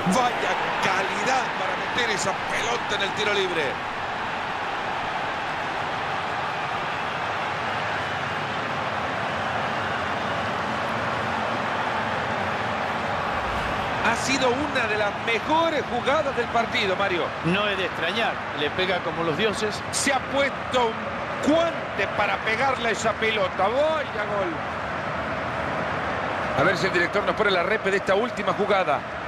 Vaya calidad para meter esa pelota en el tiro libre. Ha sido una de las mejores jugadas del partido, Mario. No es de extrañar, le pega como los dioses. Se ha puesto un guante para pegarle a esa pelota. ¡Vaya gol! A ver si el director nos pone la repe de esta última jugada.